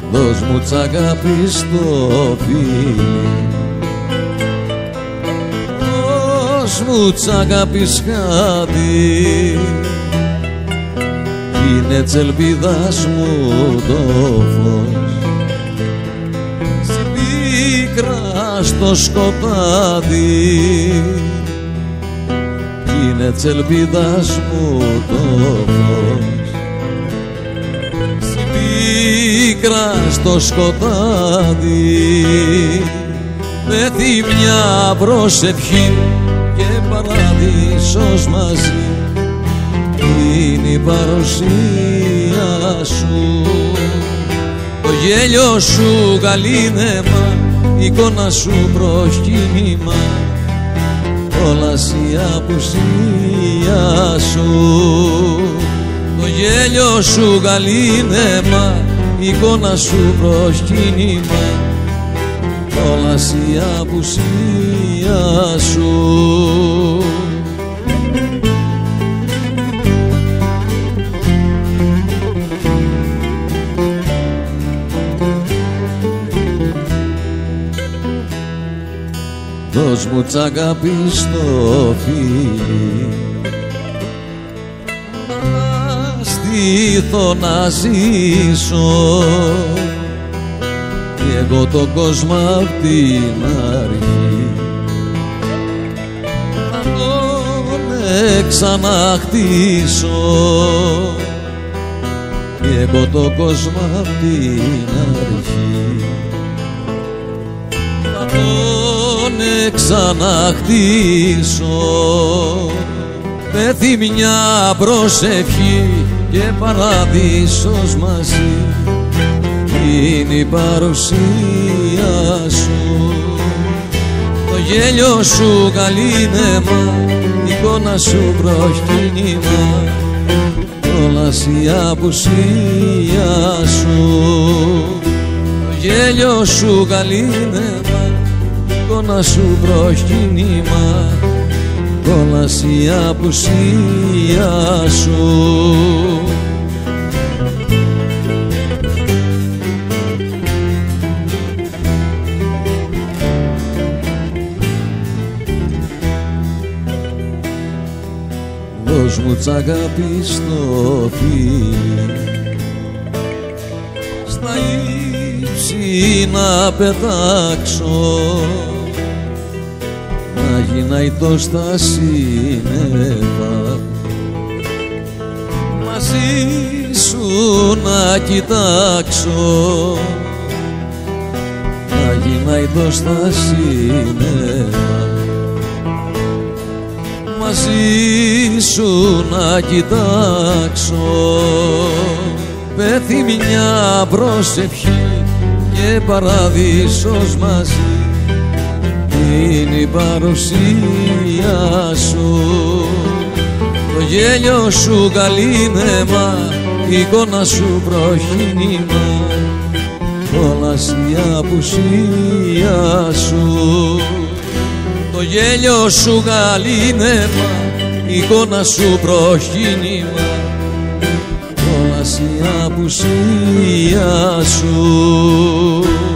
δώσ' μου τ' αγάπη στο φίλι, δώσ' μου τ' αγάπης χάδι, είναι τς' ελπίδας μου το φως, σπίκρα στο σκοτάδι, είναι τς' ελπίδας μου το φως, σπίκρα στο σκοτάδι, πέθει μια προσευχή και παράδεισος μαζί, είναι η παρουσία σου, το γέλιο σου γαλήνεμα, η εικόνα σου προσκύνημα, όλας η απουσία σου, το γέλιο σου γαλήνεμα, η εικόνα σου προσκύνημα, όλας η απουσία σου. Δώσ' μου τ' αγάπη στο φίλι, να στήθω να ζήσω κι εγώ τον κόσμο απ' την αρχή, να τον ξαναχτίσω κι εγώ τον κόσμο απ' την αρχή, να τον ξαναχτίσω, πέθει μια προσευχή και παράδεισος μαζί, είναι η παρουσία σου, το γέλιο σου γαλήνεμα, η εικόνα σου προσκύνημα, όλας η απουσία σου, το γέλιο σου γαλήνεμα, η εικόνα σου προσκύνημα, όλας η απουσία σου. Δώσ' μου τ' αγάπη στο φίλι, στα ύψη να πετάξω, να γυρνάει το στα σύννεφα, μαζί σου να κοιτάξω, να γυρνάει το στα σύννεφα, μαζί σου να κοιτάξω, πέθει μια προσευχή και παράδεισος μαζί, είναι η παρουσία σου, το γέλιο σου γαλήνεμα, η εικόνα σου προσκύνημα, όλας η απουσία σου, το γέλιο σου γαλήνεμα, η εικόνα σου προσκύνημα, όλας η απουσία σου.